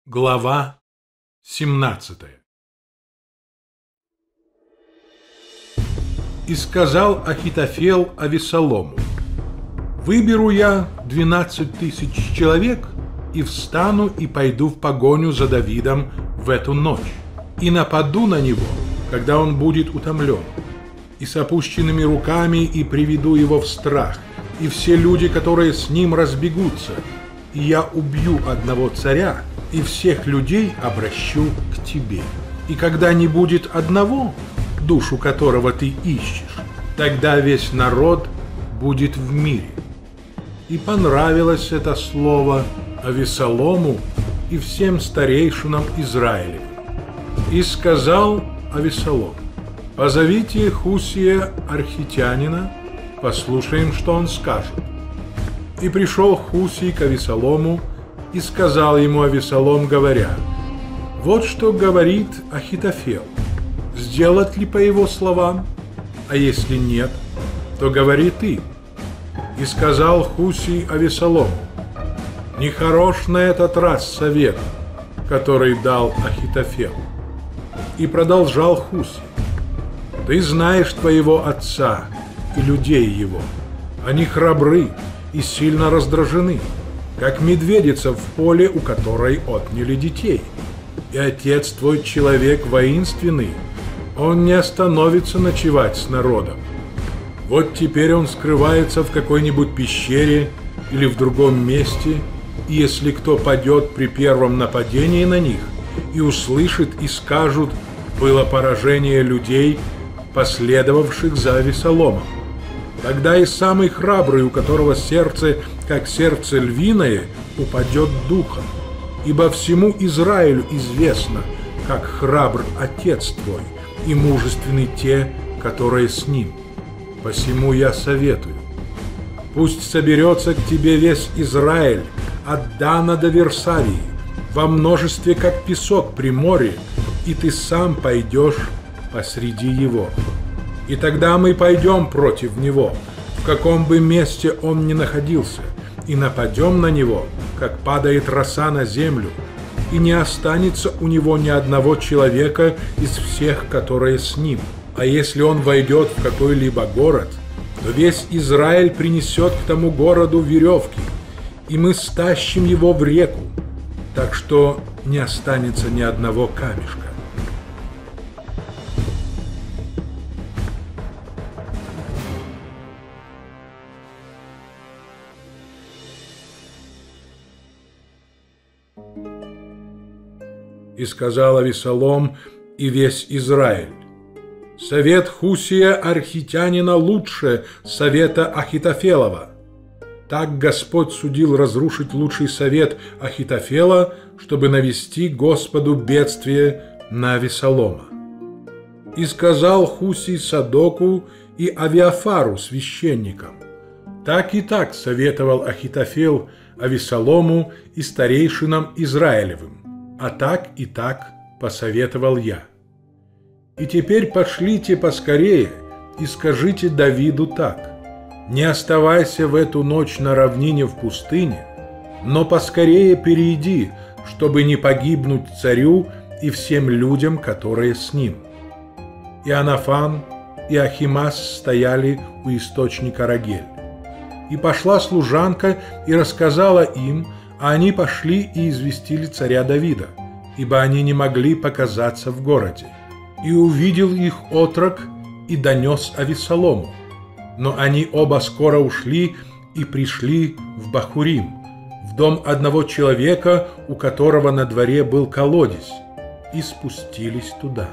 Глава 17. И сказал Ахитофел Авессалому: «Выберу я 12 тысяч человек, и встану и пойду в погоню за Давидом в эту ночь, и нападу на него, когда он будет утомлен, и с опущенными руками и приведу его в страх, и все люди, которые с ним, разбегутся, и я убью одного царя, и всех людей обращу к тебе. И когда не будет одного, душу которого ты ищешь, тогда весь народ будет в мире». И понравилось это слово Авессалому и всем старейшинам Израилевым. И сказал Авессалом: «Позовите Хусия архитянина, послушаем, что он скажет». И пришел Хусий к Авессалому, и сказал ему Авессалом, говоря: «Вот что говорит Ахитофел, сделать ли по его словам? А если нет, то говори ты». И сказал Хусий Авессалому: «Нехорош на этот раз совет, который дал Ахитофел». И продолжал Хусий: «Ты знаешь твоего отца и людей его. Они храбры и сильно раздражены, как медведица в поле, у которой отняли детей. И отец твой человек воинственный, он не остановится ночевать с народом. Вот теперь он скрывается в какой-нибудь пещере или в другом месте, и если кто падет при первом нападении на них и услышит и скажут: было поражение людей, последовавших за Авессаломом, тогда и самый храбрый, у которого сердце, как сердце львиное, упадет духом. Ибо всему Израилю известно, как храбр отец твой, и мужественны те, которые с ним. Посему я советую: пусть соберется к тебе весь Израиль, от Дана до Версавии, во множестве, как песок при море, и ты сам пойдешь посреди его. И тогда мы пойдем против него, в каком бы месте он ни находился, и нападем на него, как падает роса на землю, и не останется у него ни одного человека из всех, которые с ним. А если он войдет в какой-либо город, то весь Израиль принесет к тому городу веревки, и мы стащим его в реку, так что не останется ни одного камешка». И сказал Авессалом и весь Израиль: «Совет Хусия архитянина лучше совета Ахитофелова. Так Господь судил разрушить лучший совет Ахитофела, чтобы навести Господу бедствие на Авессалома». И сказал Хусий Садоку и Авиафару священникам: «Так и так советовал Ахитофел Авессалому и старейшинам Израилевым, а так и так посоветовал я. И теперь пошлите поскорее и скажите Давиду так: не оставайся в эту ночь на равнине в пустыне, но поскорее перейди, чтобы не погибнуть царю и всем людям, которые с ним». И Анафан и Ахимас стояли у источника Рогель. И пошла служанка и рассказала им, а они пошли и известили царя Давида, ибо они не могли показаться в городе. И увидел их отрок и донес Авессалому. Но они оба скоро ушли и пришли в Бахурим, в дом одного человека, у которого на дворе был колодец, и спустились туда.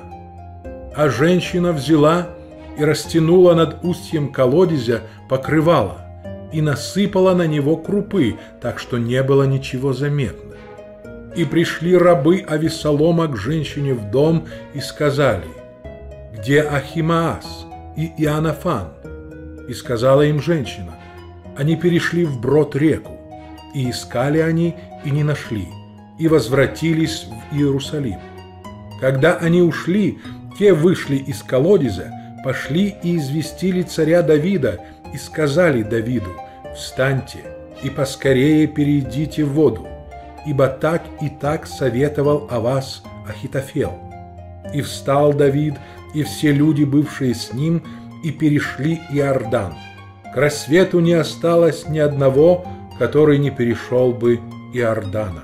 А женщина взяла и растянула над устьем колодезя покрывало, и насыпала на него крупы, так что не было ничего заметно. И пришли рабы Авессалома к женщине в дом и сказали: «Где Ахимаас и Иоаннафан?» И сказала им женщина: «Они перешли вброд реку». И искали они, и не нашли, и возвратились в Иерусалим. Когда они ушли, те вышли из колодезя, пошли и известили царя Давида, и сказали Давиду: «Встаньте и поскорее перейдите в воду». ибо так и так советовал о вас Ахитофел. И встал Давид и все люди, бывшие с ним, и перешли Иордан. К рассвету не осталось ни одного, который не перешел бы Иордана.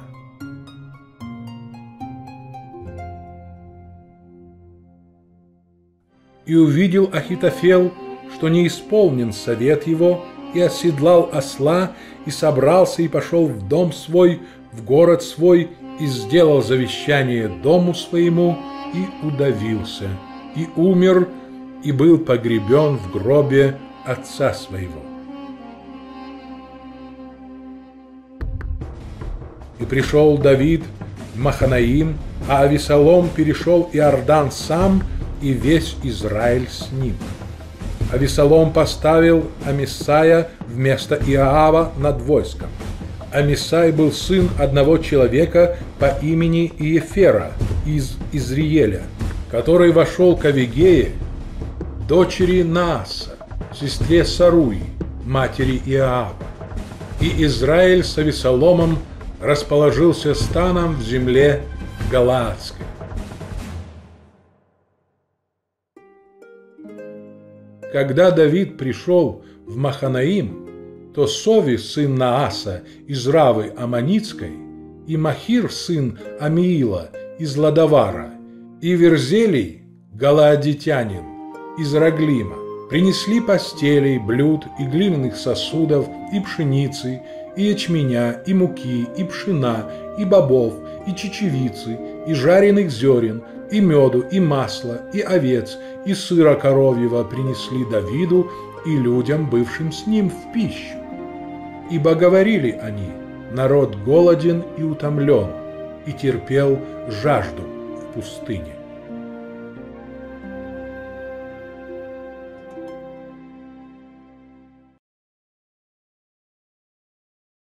И увидел Ахитофел, что не исполнен совет его, и оседлал осла, и собрался, и пошел в дом свой, в город свой, и сделал завещание дому своему, и удавился, и умер, и был погребен в гробе отца своего. И пришел Давид в Маханаим, а Авесолом перешел Иордан сам, и весь Израиль с ним. Авесолом поставил Амисая вместо Иоава над войском. Амисай был сын одного человека по имени Иефера из Изриеля, который вошел к Авигее, дочери Нааса, сестре Саруи, матери Иоава. И Израиль с Авесоломом расположился станом в земле Галаадской. Когда Давид пришел в Маханаим, то Сови, сын Нааса, из Равы Аммонитской, и Махир, сын Амиила, из Ладовара, и Верзелий, галаадитянин, из Раглима, принесли постелей, блюд и глиняных сосудов, и пшеницы, и ячменя, и муки, и пшена, и бобов, и чечевицы, и жареных зерен, и меду, и масла, и овец, и сыра коровьего принесли Давиду и людям, бывшим с ним, в пищу. Ибо говорили они: народ голоден и утомлен, и терпел жажду в пустыне.